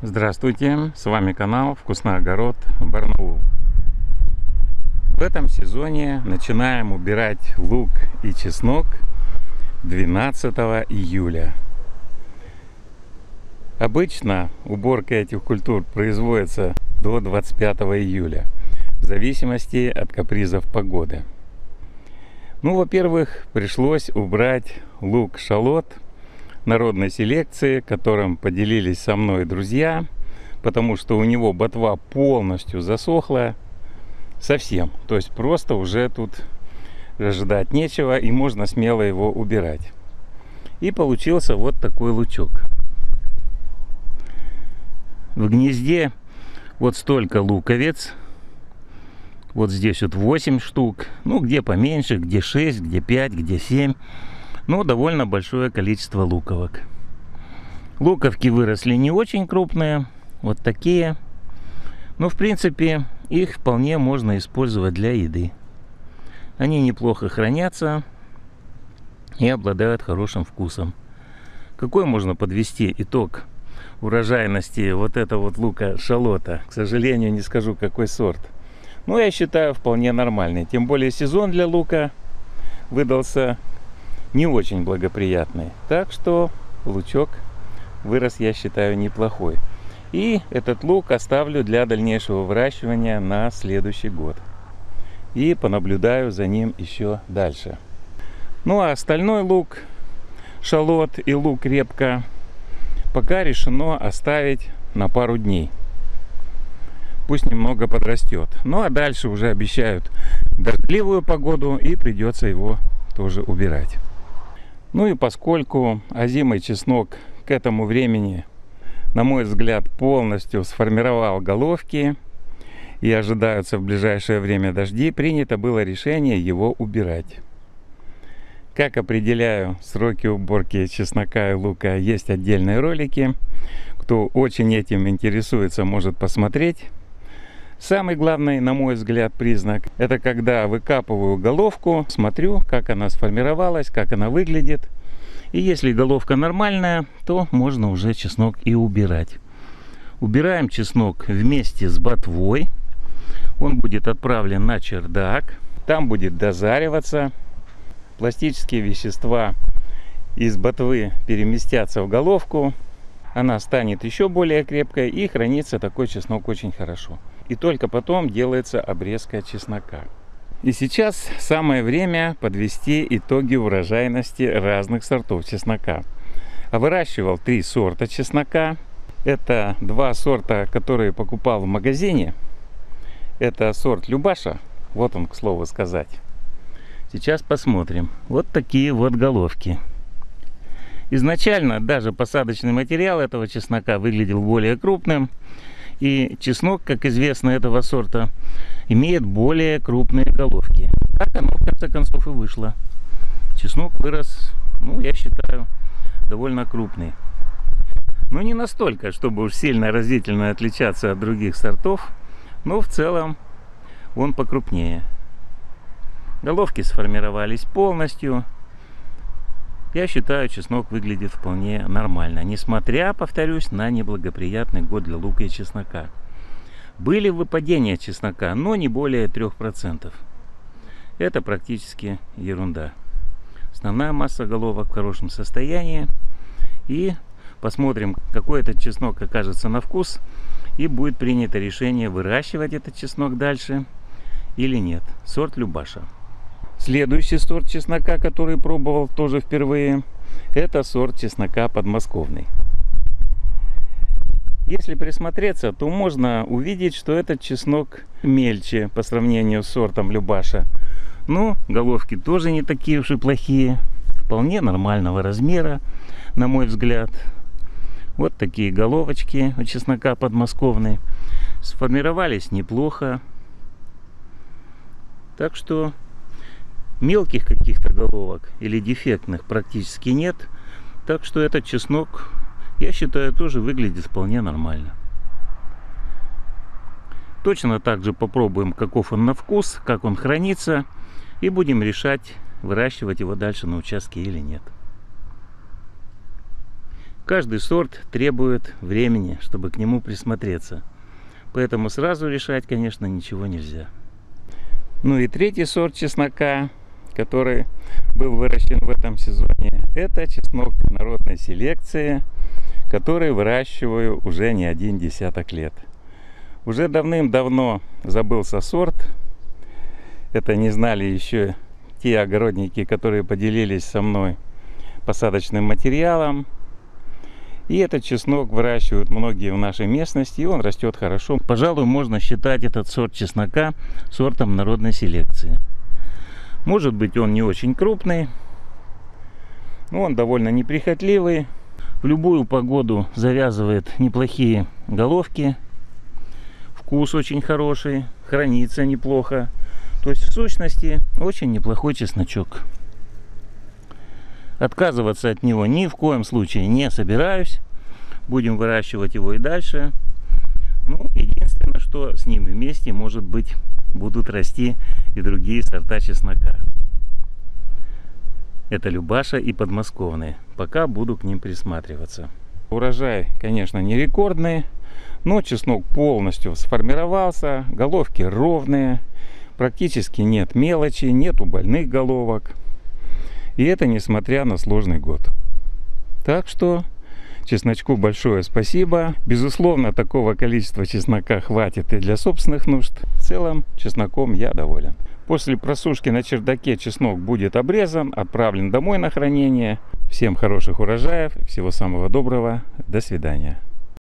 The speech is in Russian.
Здравствуйте, с вами канал Вкусный огород Барнаул. В этом сезоне начинаем убирать лук и чеснок 12 июля. Обычно уборка этих культур производится до 25 июля, в зависимости от капризов погоды. Во-первых, пришлось убрать лук-шалот народной селекции, которым поделились со мной друзья, потому что у него ботва полностью засохла совсем. То есть просто уже тут ожидать нечего, и можно смело его убирать. И получился вот такой лучок. В гнезде вот столько луковиц. Вот здесь вот 8 штук. Где поменьше, где 6, где 5, где 7. Довольно большое количество луковок. Луковки выросли не очень крупные, вот такие. Но в принципе их вполне можно использовать для еды. Они неплохо хранятся и обладают хорошим вкусом. Какой можно подвести итог урожайности вот этого вот лука-шалота? К сожалению, не скажу, какой сорт. Я считаю, вполне нормальный. Тем более сезон для лука выдался не очень благоприятный. Так что лучок вырос, я считаю, неплохой. И этот лук оставлю для дальнейшего выращивания на следующий год. И понаблюдаю за ним еще дальше. А остальной лук, шалот и лук-репка пока решено оставить на пару дней. Пусть немного подрастет. А дальше уже обещают дождливую погоду, и придется его тоже убирать. И поскольку озимый чеснок к этому времени, на мой взгляд, полностью сформировал головки и ожидаются в ближайшее время дожди, принято было решение его убирать. Как определяю сроки уборки чеснока и лука, есть отдельные ролики. Кто очень этим интересуется, может посмотреть. Самый главный, на мой взгляд, признак — это когда выкапываю головку, смотрю, как она сформировалась, как она выглядит. И если головка нормальная, то можно уже чеснок и убирать. Убираем чеснок вместе с ботвой. Он будет отправлен на чердак. Там будет дозариваться. Пластические вещества из ботвы переместятся в головку. Она станет еще более крепкой, и хранится такой чеснок очень хорошо. И только потом делается обрезка чеснока. И сейчас самое время подвести итоги урожайности разных сортов чеснока. Выращивал 3 сорта чеснока. Это 2 сорта, которые покупал в магазине. Это сорт Любаша. Вот он, к слову сказать. Сейчас посмотрим. Вот такие вот головки. Изначально даже посадочный материал этого чеснока выглядел более крупным. И чеснок, как известно, этого сорта имеет более крупные головки. Так оно в конце концов и вышло. Чеснок вырос, я считаю, довольно крупный. Но не настолько, чтобы уж сильно разительно отличаться от других сортов. Но в целом он покрупнее. Головки сформировались полностью. Я считаю, чеснок выглядит вполне нормально, несмотря, повторюсь, на неблагоприятный год для лука и чеснока. Были выпадения чеснока, но не более 3%. Это практически ерунда. Основная масса головок в хорошем состоянии. И посмотрим, какой этот чеснок окажется на вкус. И будет принято решение, выращивать этот чеснок дальше или нет. Сорт Любаша. Следующий сорт чеснока, который пробовал тоже впервые, это сорт чеснока подмосковный. Если присмотреться, то можно увидеть, что этот чеснок мельче по сравнению с сортом Любаша. Но головки тоже не такие уж и плохие. Вполне нормального размера, на мой взгляд. Вот такие головочки у чеснока подмосковный. Сформировались неплохо. Так что мелких каких-то головок или дефектных практически нет. Так что этот чеснок, я считаю, тоже выглядит вполне нормально. Точно так же попробуем, каков он на вкус, как он хранится. И будем решать, выращивать его дальше на участке или нет. Каждый сорт требует времени, чтобы к нему присмотреться. Поэтому сразу решать, конечно, ничего нельзя. Ну и третий сорт чеснока, который был выращен в этом сезоне, это чеснок народной селекции, который выращиваю уже не один десяток лет. Уже давным-давно забылся сорт. Это не знали еще те огородники, которые поделились со мной посадочным материалом. И этот чеснок выращивают многие в нашей местности, и он растет хорошо. Пожалуй, можно считать этот сорт чеснока сортом народной селекции. Может быть, он не очень крупный, но он довольно неприхотливый. В любую погоду завязывает неплохие головки. Вкус очень хороший, хранится неплохо. То есть, в сущности, очень неплохой чесночок. Отказываться от него ни в коем случае не собираюсь. Будем выращивать его и дальше. Ну, единственное, что с ним вместе, может быть, будут расти и другие сорта чеснока. Это Любаша и подмосковные. Пока буду к ним присматриваться. Урожай, конечно, не рекордный, но чеснок полностью сформировался. Головки ровные. Практически нет мелочи, нету больных головок. И это несмотря на сложный год. Так что чесночку большое спасибо. Безусловно, такого количества чеснока хватит и для собственных нужд. В целом, чесноком я доволен. После просушки на чердаке чеснок будет обрезан, отправлен домой на хранение. Всем хороших урожаев, всего самого доброго. До свидания.